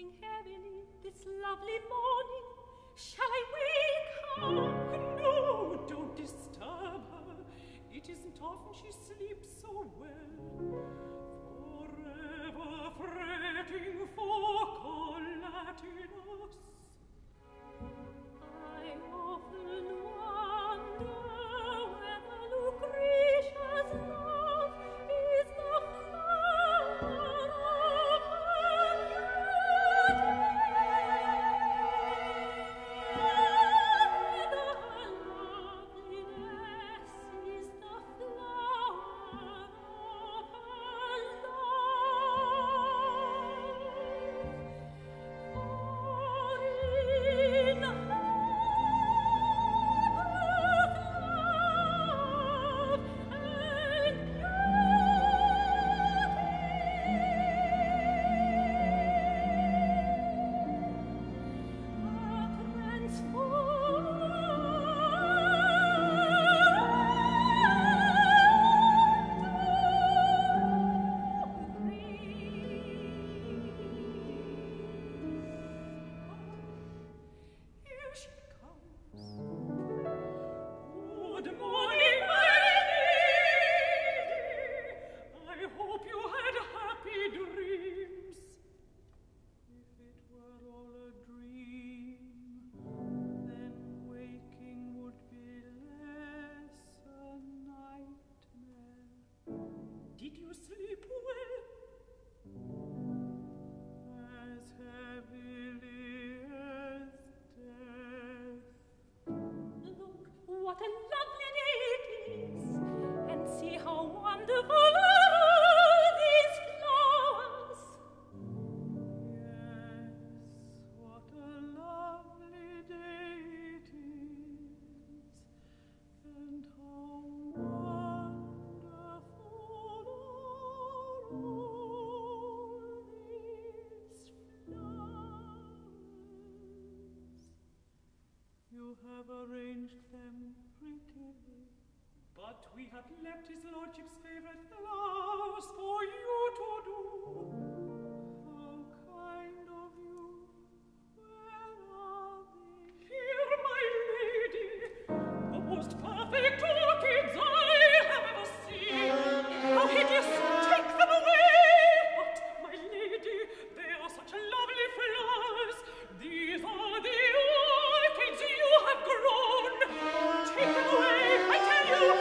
heavily this lovely morning. Shall I wake her? No, don't disturb her. It isn't often she sleeps so well. Forever fretting for Colatinos. I often wonder whether Lucretia's love is the flower of her beauty, whether her loveliness is the flower of her love. For in her left his lordship's favourite flowers for you to do. How kind of you. Where are they? Here, my lady, the most perfect orchids I have ever seen. How hideous! Take them away! But, my lady, they are such lovely flowers. These are the orchids you have grown. Take them away, I tell you.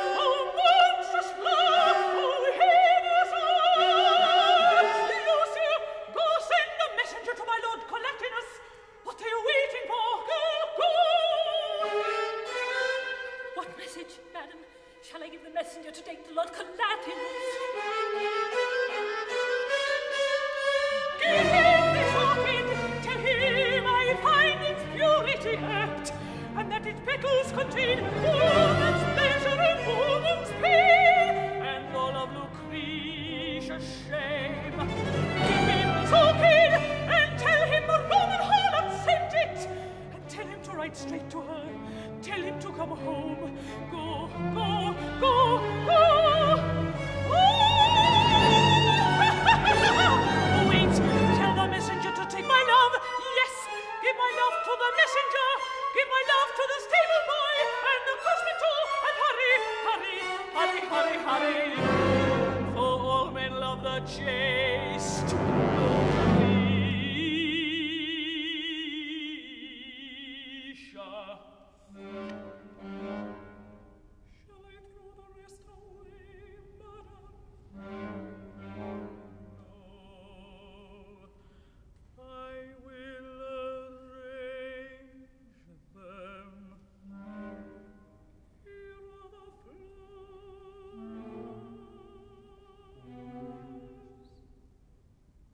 Shall I give the messenger to take to Lord Colatinos? Give him this orchid, tell him I find its purity apt, and that its petals contain woman's pleasure and woman's pain, and all of Lucretia's shame.